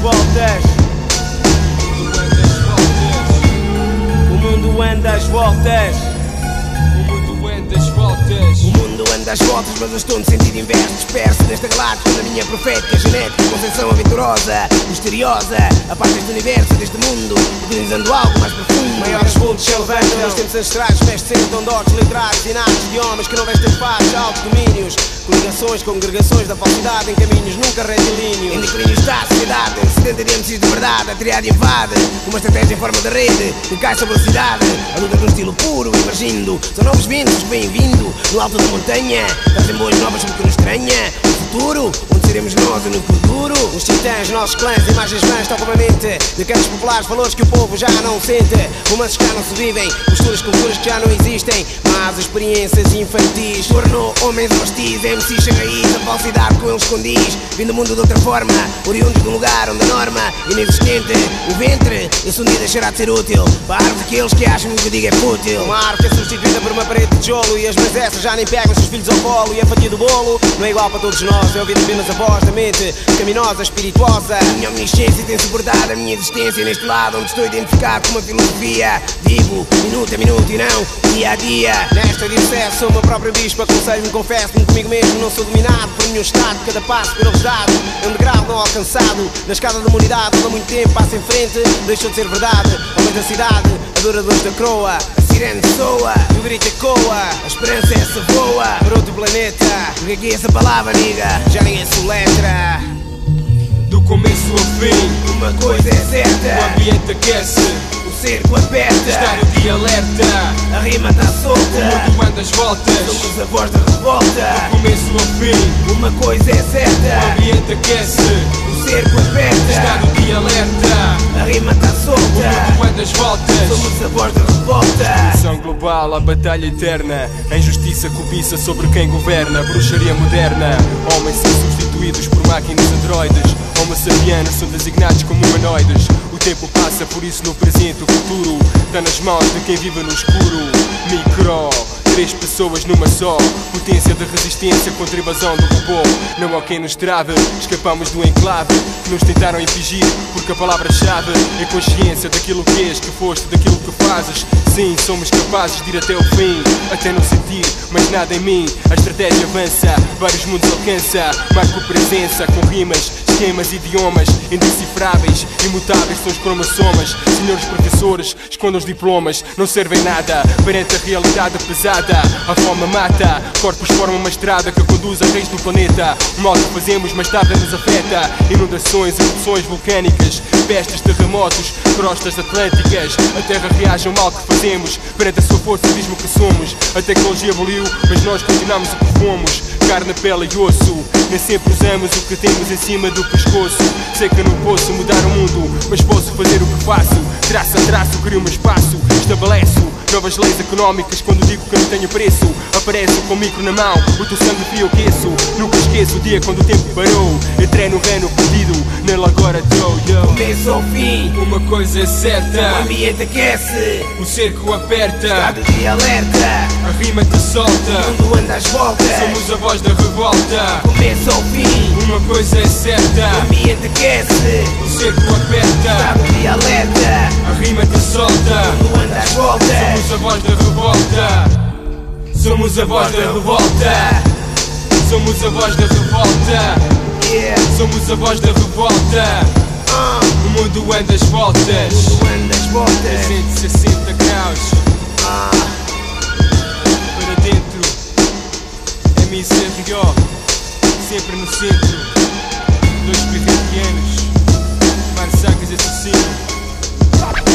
voltas. O mundo anda às voltas. O mundo anda às voltas. O mundo anda às voltas, mas eu estou no sentido inverso. Disperso nesta galáctica da minha profética genética, concepção aventurosa, misteriosa. A parte deste universo, deste mundo, utilizando algo mais profundo. Maiores fundos se levantam nos tempos ancestrais, vestem-se de dotes literados, inatos de homens que não vestem fatos, altos domínios. Coligações, congregações da falsidade em caminhos nunca retilíneos. Em declínio está a sociedade, sedenta de MCs de verdade. A triade invade, uma estratégia em forma de rede que cai sobre a cidade. A luta num estilo puro, emergindo. São novos ventos que vêm vindo no alto da montanha. Trazem boas novas sobre o que nos estranha. O futuro, onde seremos nós no futuro. Os titãs, nossos clãs, imagens vãs tocam a mente. De cantos populares, valores que o povo já não sente. Romances que já não se vivem, posturas, culturas que já não existem. Mas experiências infantis tornou homens hostis. MCs sem raiz, a falsidade com eles condiz. Vindo do mundo de outra forma, oriundos de um lugar onde a norma inexistente. O ventre, esse um dia deixará de ser útil para a árvore daqueles que acham que o que eu digo é fútil. Uma árvore que é substituída por uma parede de tijolo. E as mães essas já nem pegam seus filhos ao colo. E a fatia do bolo não é igual para todos nós. É ouvir apenas a voz da mente caminosa, espirituosa. A minha omnisciência tem suportado a minha existência neste lado onde estou identificado com uma filosofia. Vivo, minuto a minuto e não dia a dia. Nesta dissesse, sou o meu próprio bispo. Aconselho-me, confesso-me comigo mesmo. Não sou dominado por nenhum estado. Cada passo por eles dado é um degrau não alcançado. Na escada da humanidade, onde há muito tempo passa em frente. Deixou de ser verdade, homens da cidade, adoradores da croa. A sirene soa, o grito ecoa. A esperança essa voa para outro planeta. Porque aqui essa palavra, amiga, já ninguém soletra. Do começo ao fim, uma coisa é certa: o ambiente aquece, o cerco aperta, está no dia alerta, a rima está solta, o mundo anda às voltas. Somos a voz da revolta. Do começo ao fim, uma coisa é o certa: ambiente aquece, o cerco aperta, está no dia alerta, a rima está solta, o mundo anda às voltas. Somos a voz da revolta. Ação global, a batalha eterna, a injustiça cobiça sobre quem governa. Bruxaria moderna, homens são substituídos por máquinas androides. Homo sapiens são designados como humanoides. O tempo passa, por isso no presente o futuro está nas mãos de quem vive no escuro. Micro, 3 pessoas numa só. Potência de resistência contra a invasão do robô. Não há quem nos trave, escapamos do enclave que nos tentaram impingir. Porque a palavra-chave é consciência daquilo que és, que foste, daquilo que fazes. Sim, somos capazes de ir até o fim, até não sentir mais nada em mim. A estratégia avança, vários mundos alcança. Marco presença com rimas, esquemas, idiomas indecifráveis, imutáveis são os cromossomas. Senhores professores, escondam os diplomas, não servem nada perante a realidade pesada. A fome mata, corpos formam uma estrada que conduz a reis do planeta. O mal que fazemos mais tarde nos afeta. Inundações, erupções vulcânicas, pestes, terremotos, crostas atlânticas. A terra reage ao mal que fazemos, perante a sua força diz-me o que somos. A tecnologia evoluiu, mas nós continuamos o que fomos. Carne, pele e osso, nem sempre usamos o que temos em cima do pescoço. Sei que não posso mudar o mundo, mas posso fazer o que faço. Traço a traço, crio um espaço, estabeleço novas leis económicas. Quando digo que não tenho preço, apareço com o micro na mão, o teu sangue frio aqueço. Nunca esqueço o dia quando o tempo parou. Entrei no reino perdido, nele agora estou. Começo ao fim, uma coisa é o certa, ambiente aquece, o cerco aperta, estado de alerta, a rima te solta. o mundo anda às voltas. Somos a voz da revolta. Começo ao fim, Uma coisa é o certa, ambiente aquece, o cerco aperta, estado de alerta, a rima te solta. o mundo anda às voltas. Somos a voz da revolta. Somos a voz da revolta. Somos a voz da revolta. Yeah, Somos a voz da revolta. O mundo anda às voltas. o mundo anda às voltas. 360 graus para dentro. MCRO, sempre no centro. 2 pirretianos, Marsagas assassino.